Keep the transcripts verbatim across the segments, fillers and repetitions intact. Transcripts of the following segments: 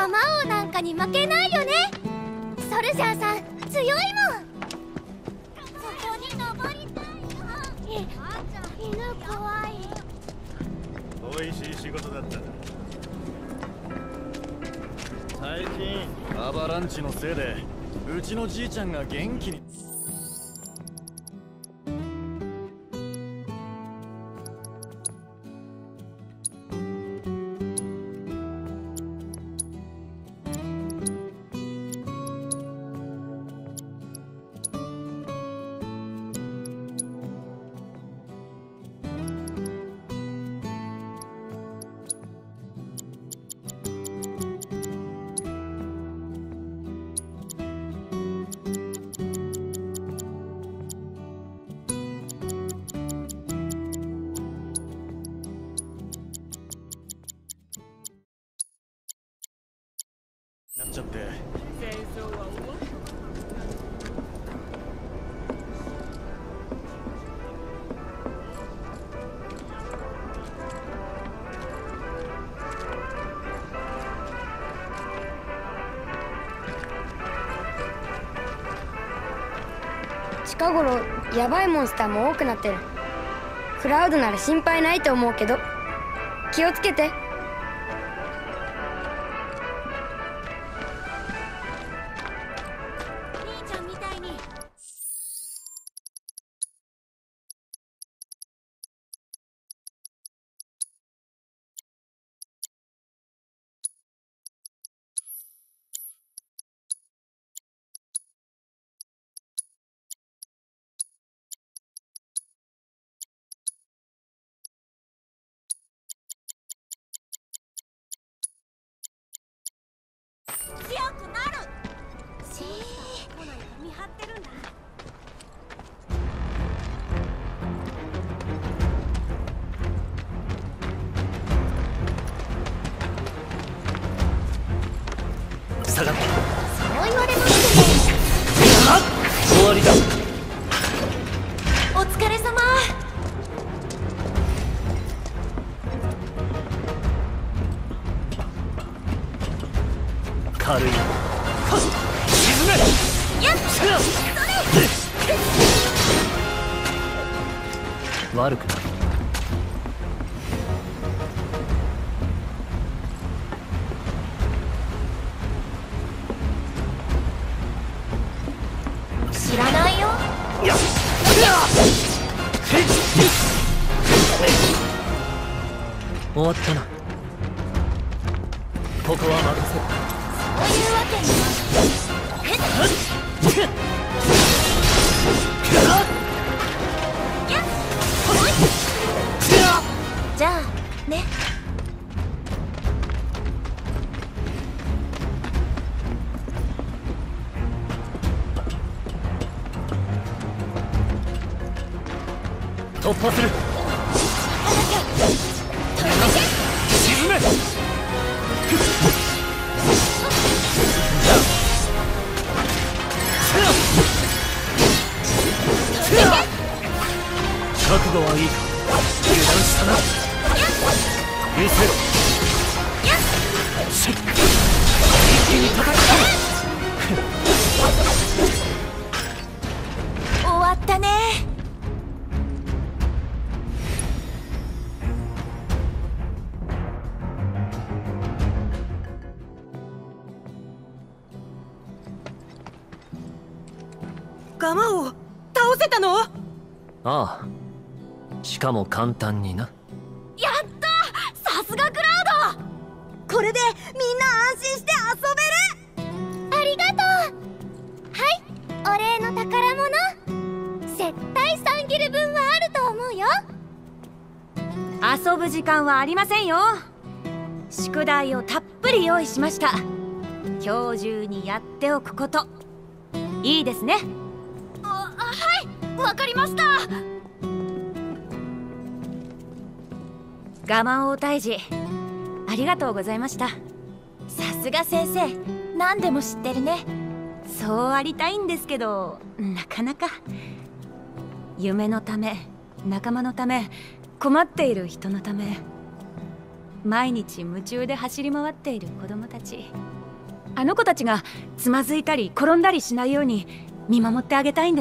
ガマ王なんかに負けないよね。ソルジャーさん強いもん。そこに登りたいよ。犬怖い。 美味しい仕事だったな。最近アバランチのせいでうちのじいちゃんが元気に。なっちゃって。戦争は終わった。 近頃ヤバいモンスターも多くなってる。クラウドなら心配ないと思うけど気をつけて。 強くなる。しー見張ってるんだ。 下がって。 そう言われましても終わりだ。 お疲れ様。 軽い。沈め。 やっそれ。 悪くない。 知らないよ。 やっ終わったな。ここは任せる。 そういうわけには。じゃあね。 突破する。沈め。覚悟はいいか。油断したな。見せろ。一気に叩き込終わったね。 ガマを倒せたの？ ああ、しかも簡単にな。 やった、さすがクラウド。 これでみんな安心して遊べる。 ありがとう。はい、お礼の宝物。絶対さんギル分はあると思うよ。 遊ぶ時間はありませんよ。宿題をたっぷり用意しました。今日中にやっておくこと。いいですね。 あ、はい、わかりました。 ガマン王退治ありがとうございました。 さすが先生、何でも知ってるね。 そうありたいんですけど、なかなか。夢のため、仲間のため、困っている人のため、毎日夢中で走り回っている子供たち。 あの子たちがつまずいたり転んだりしないように見守ってあげたいんです。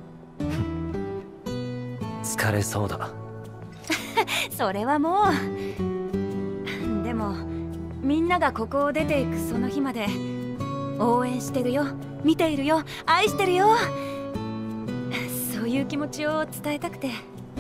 疲れそうだ。 それはもう。でもみんながここを出ていくその日まで応援してるよ、見ているよ、愛してるよ、そういう気持ちを伝えたくて。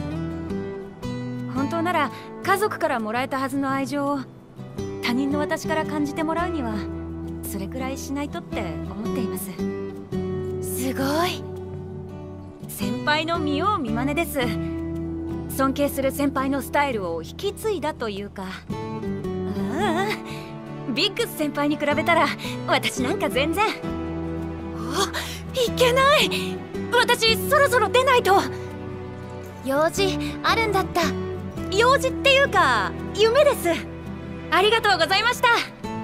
本当なら家族からもらえたはずの愛情を他人の私から感じてもらうにはそれくらいしないとって思っています。すごい。先輩の見よう見まねです。尊敬する先輩のスタイルを引き継いだというか。ああ、ビッグス先輩に比べたら私なんか全然。お、いけない。私そろそろ出ないと。用事あるんだった。用事っていうか夢です。ありがとうございました。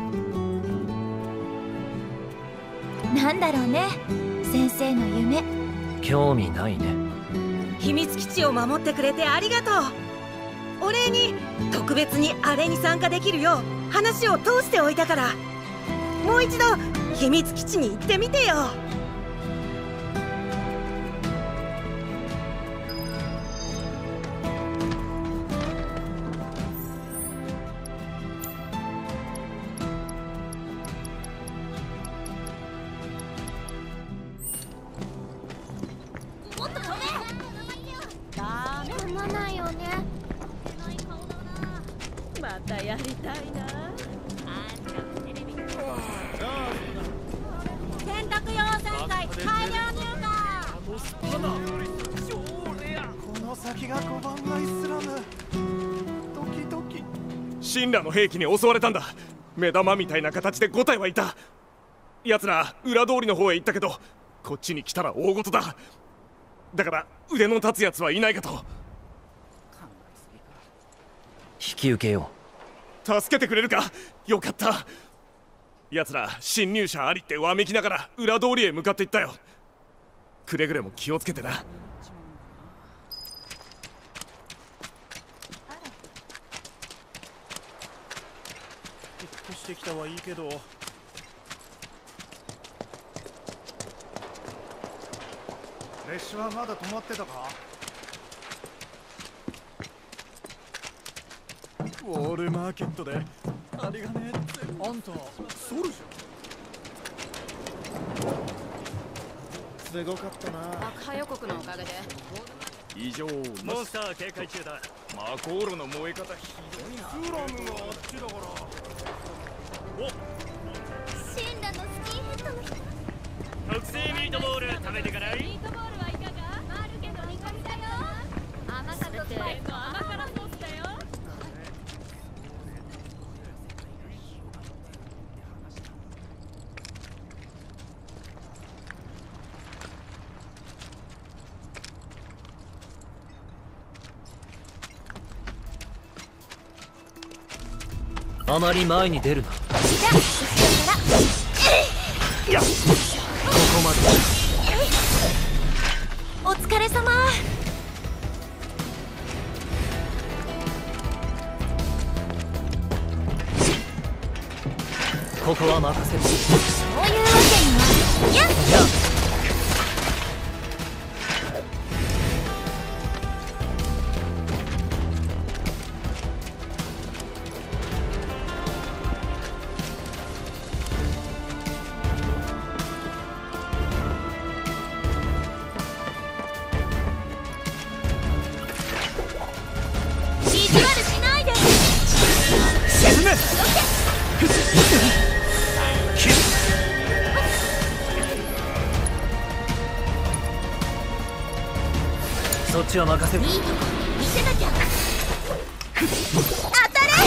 なんだろうね、先生の夢。 興味ないね。 秘密基地を守ってくれてありがとう。お礼に特別にあれに参加できるよう話を通しておいたから、もう一度秘密基地に行ってみてよ。 またやりたいな。洗濯用洗剤大量入この先がごばんがイスラム。ドキドキ。 神羅の兵器に襲われたんだ。目玉みたいな形でご体はいた。奴ら裏通りの方へ行ったけど、こっちに来たら大事だ。だから腕の立つ奴はいないかと。 引き受けよ助けてくれるか。よかった。奴ら侵入者ありってわめきながら裏通りへ向かっていったよ。くれぐれも気をつけてな。 引っ越してきたはいいけど、列車はまだ止まってたか。ウォールマーケットでありがねえ。あんたソルじゃん。すごかったな。 爆破予告のおかげで異常モンスター警戒中だ。マコーロの燃え方ひどいな。スラムがあっちだから。お、 シンラのスキンヘッドの人。 特製ミートボール食べてからいい。 ミートボールはいかが？あるけどいかりだよ。甘さとスパイスの甘辛ソースだよ。 う。あまり前に出るな。 じゃあ後ろから。 いや、ここまで。 お疲れ様。 ここは任せる。 そういうわけには。やっ。 じゃあ意地悪しないで。 沈め。そっちは任せる。 いいとこ見せなきゃ。当たれ。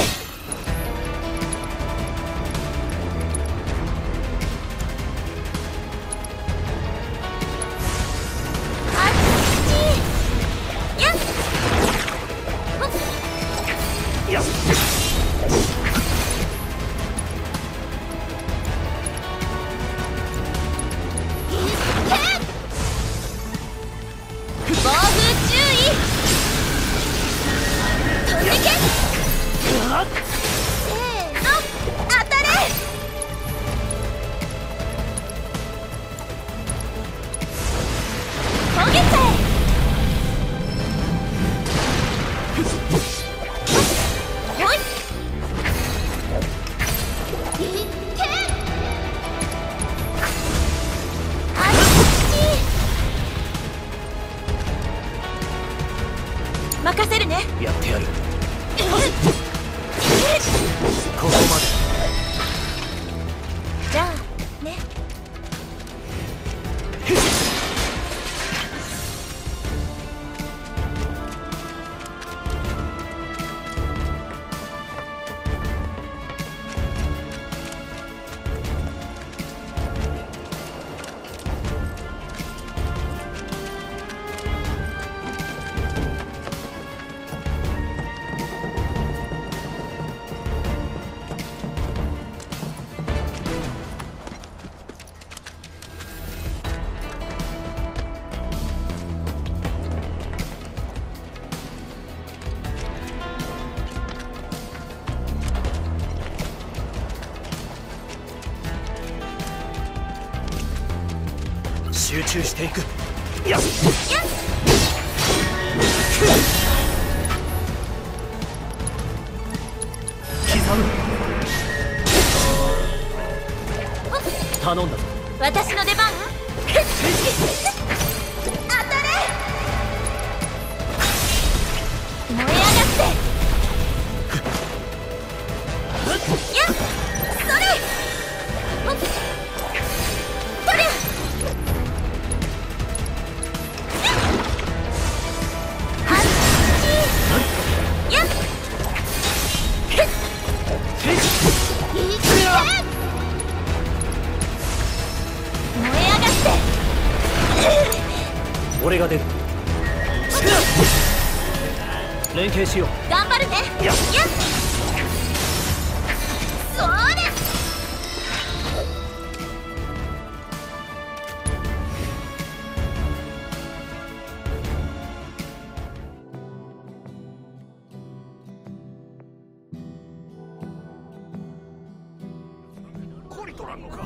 あっち。やっ。ほっ。 いや。 暴風注意。飛んでけ。 任せるね。 やってやる。ここまで。 じゃあね。 集中していく。やっ刻む。頼んだぞ。 私の出番。当たれ。燃え上がって。やっそれ。それ。 俺が出る。連携しよう。 頑張るね。 やっそれ。 コリトランのか。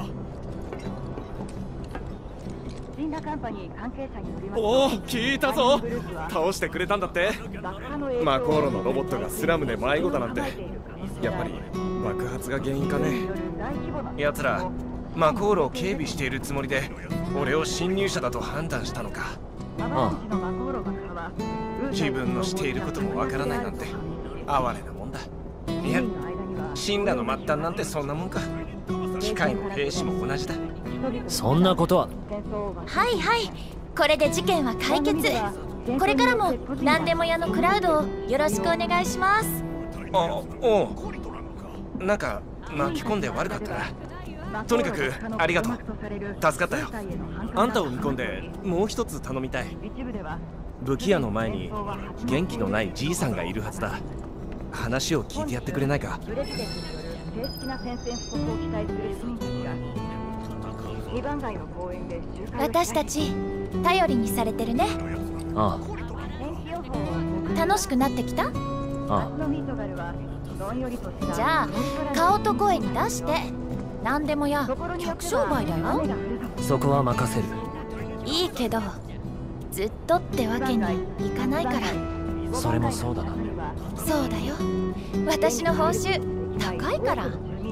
おお、聞いたぞ。倒してくれたんだって。マコーロのロボットがスラムで迷子だなんて。やっぱり爆発が原因かね。奴らマコーロを警備しているつもりで俺を侵入者だと判断したのか。 ああ、自分のしていることもわからないなんて哀れなもんだ。いや、神羅の末端なんてそんなもんか。機械も兵士も同じだ。 そんなことは。 はいはい、これで事件は解決。これからも何でも屋のクラウドをよろしくお願いします。 あ、おう。なんか巻き込んで悪かったな。とにかくありがとう。助かったよ。あんたを見込んでもう一つ頼みたい。武器屋の前に元気のないじいさんがいるはずだ。話を聞いてやってくれないか。 私たち頼りにされてるね。 ああ、楽しくなってきた？ ああ。 じゃあ顔と声に出して。何でもや客商売だよ。 そこは任せる。 いいけどずっとってわけにいかないから。 それもそうだな。 そうだよ、私の報酬高いから。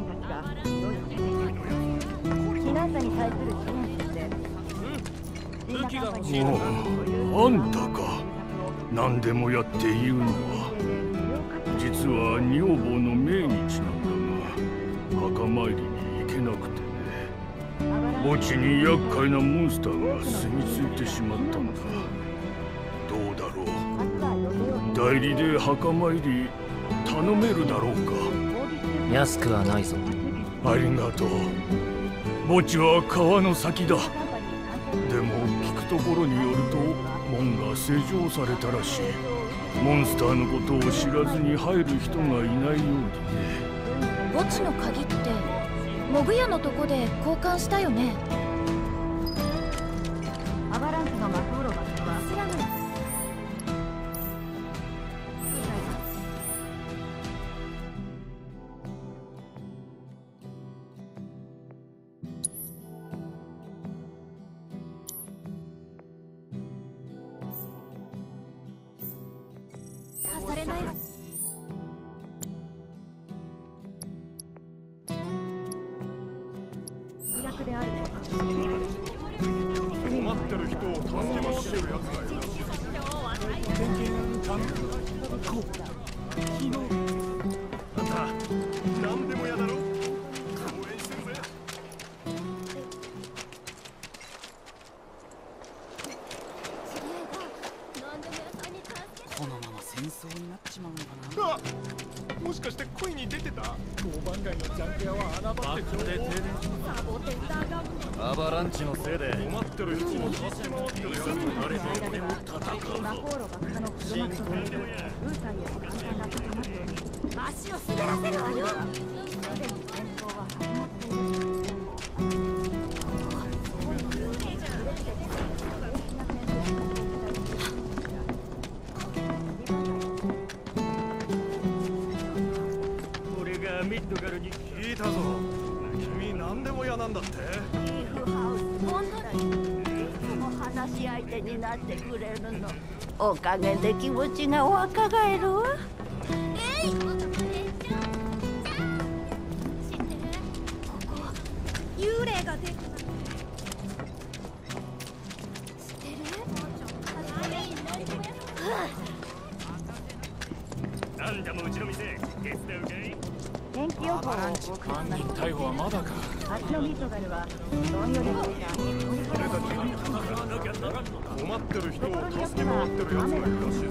おお、あんたか。何でもやって言うのは実は女房の命日なんだが、墓参りに行けなくてね。墓地に厄介なモンスターが住み着いてしまったんだ。どうだろう、代理で墓参り頼めるだろうか。 安くはないぞ。 ありがとう。墓地は川の先だ。でも聞くところによると門が施錠されたらしい。モンスターのことを知らずに入る人がいないようにね。 墓地の鍵ってモグヤのとこで交換したよね。アバランスのマコーロバはスラム。 されないわ。 困ってる人を助け回してるやつがいる。こ昨日あんた何でもやだろ。応援してるぜ。 このまま戦争になっちまうのかな。 あ、もしかして恋に出てた？大番街のジャンク屋は穴場って情報で停電。 アバランチのせいで困ってる人を助け回ってるやつがいる。 誰も戦うぞ。 進行足を滑らせるわよ。 俺がミッドガルに聞いたぞ。君何でも嫌なんだって。 話し相手になってくれるの。おかげで気持ちが若返るわ。 えい。知ってる？ここ幽霊が出る。 知ってる？ なんだもうちの店手伝うかい？ 天気予報を犯人逮捕はまだか。 蜂のミッドガルはどんよりとした俺たちに困ってる人を助け回ってるやつがいるらしいぞ。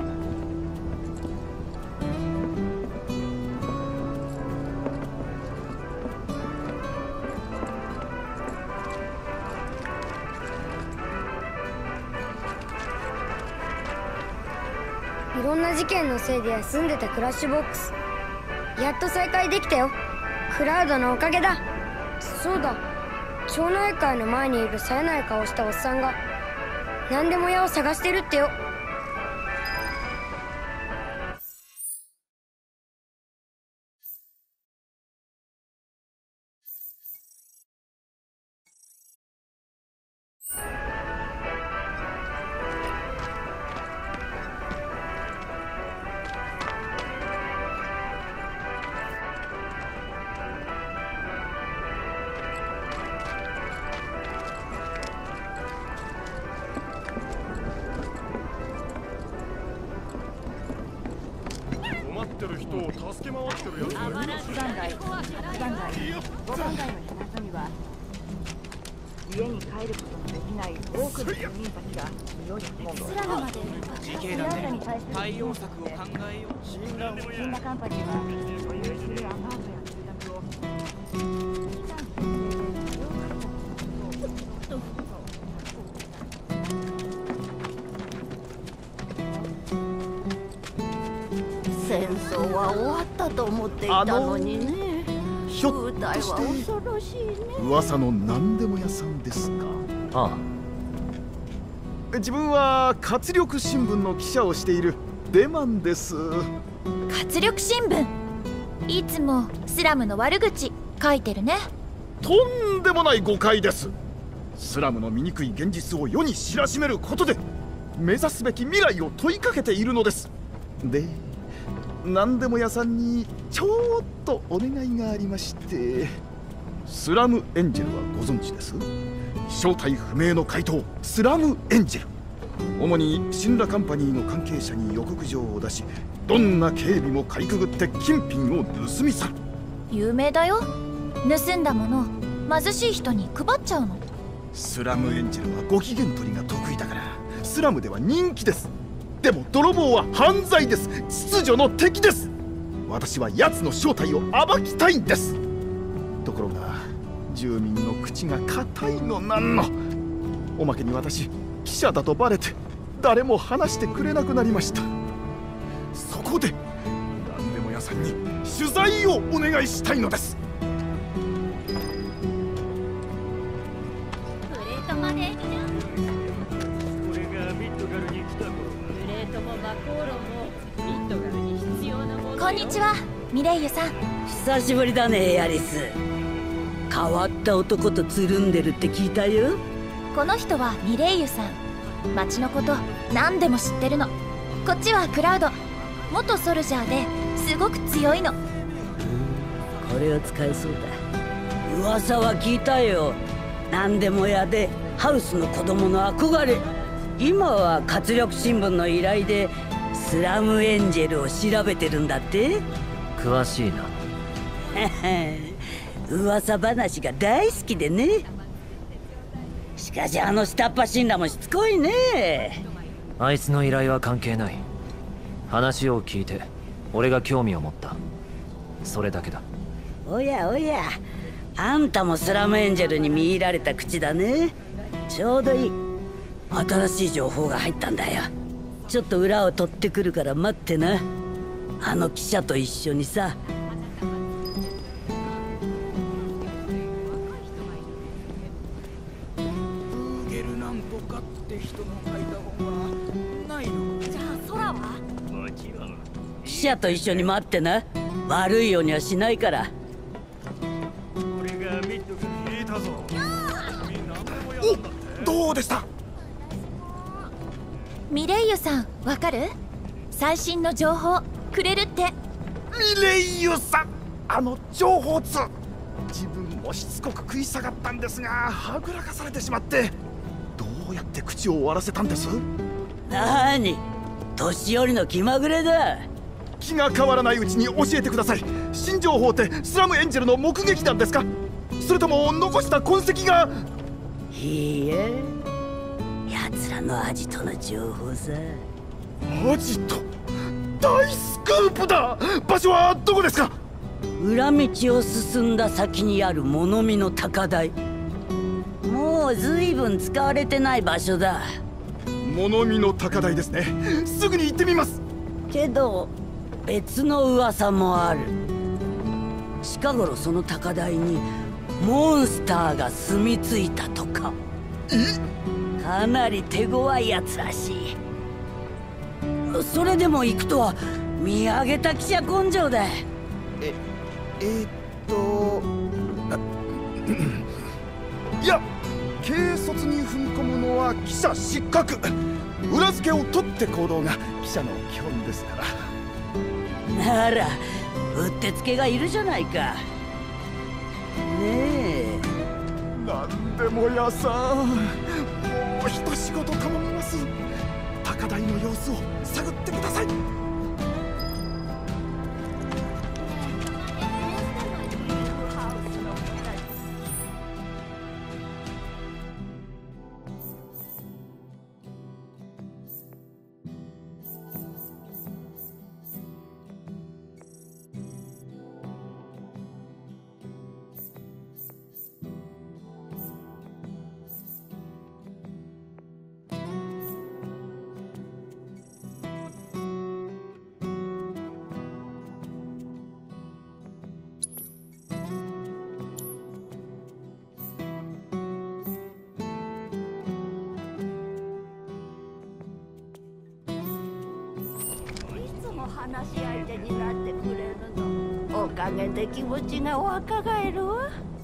いろんな事件のせいで休んでたクラッシュボックス、やっと再開できたよ。クラウドのおかげだ。そうだ、町内会の前にいる冴えない顔したおっさんが何でも屋を探してるってよ。 困ってる人を助け回ってるやつがいるらしい。 普段街、普段街、五番街の港には家に帰ることのできない多くの住民たちが身を寄せてスラムまで時系だね。対応策を考えよう。 シンラカンパニーは所有するアパートや住宅を戦争は終わったと思っていたのにね。 ひょっとはして恐ろしいね。 噂の何でも屋さんですか？ あ自分は活力新聞の記者をしているデマンです。 活力新聞、いつもスラムの悪口書いてるね。 とんでもない誤解です。スラムの醜い現実を世に知らしめることで目指すべき未来を問いかけているのです。で、何でも屋さんにちょっとお願いがありまして。スラムエンジェルはご存知です？正体不明の怪盗スラムエンジェル、主にシンラカンパニーの関係者に予告状を出し、どんな警備もかいくぐって金品を盗み去る。 有名だよ。盗んだもの貧しい人に配っちゃうの。 スラムエンジェルはご機嫌取りが得意だからスラムでは人気です。でも泥棒は犯罪です。秩序の敵です。私は奴の正体を暴きたいんです。ところが住民の口が固いのなんの。おまけに私記者だとバレて誰も話してくれなくなりました。そこで何でも屋さんに取材をお願いしたいのです。 プレートまで行くじゃん。 俺がミッドガルに来た頃、 プレートもマコーロンもミッドガルに必要なものよ。 こんにちは、ミレイユさん。 久しぶりだね、エアリス。変わった男とつるんでるって聞いたよ。 この人はミレイユさん。町のこと何でも知ってるの。こっちはクラウド。 元ソルジャーですごく強いの。 これは使えそうだ。噂は聞いたよ。何でも屋でハウスの子供の憧れ。今は活力新聞の依頼でスラムエンジェルを調べてるんだって。 詳しいな。 噂話が大好きでね。しかしあの下っ端神羅もしつこいね。 あいつの依頼は関係ない。話を聞いて俺が興味を持った、それだけだ。 おやおや、あんたもスラムエンジェルに見入られた口だね。ちょうどいい。新しい情報が入ったんだよ。ちょっと裏を取ってくるから待ってな。あの記者と一緒にさ。 ブーゲルなんとかって人の書いた本はないの？ じゃあ空は？ もちろん。 記者と一緒に待ってな。悪いようにはしないから。 俺が見とく聞いたぞ。 お、どうでした？ ミレイユさん、わかる？最新の情報くれるって。 ミレイユさん、あの情報通、自分もしつこく食い下がったんですがはぐらかされてしまって。どうやって口を終わらせたんです？ なに、年寄りの気まぐれだ。 気が変わらないうちに教えてください。新情報ってスラムエンジェルの目撃談ですか？それとも残した痕跡が？ いいえ、奴らのアジトの情報さ。 アジト、大スクープだ。場所はどこですか？ 裏道を進んだ先にある物見の高台。もう随分使われてない場所だ。 物見の高台ですね。すぐに行ってみます。 けど別の噂もある。近頃その高台にモンスターが住み着いたとか。 え？ かなり手強いやつらしい。それでも行くとは見上げた記者根性だ。 え、えー、っといや、軽率に踏み込むのは記者失格。裏付けを取って行動が記者の基本ですから。 ならうってつけがいるじゃないか。ねえ、 なんでも屋さん、もう一仕事頼みます。高台の様子を探ってください。 話し相手になってくれるの。おかげで気持ちが若返るわ。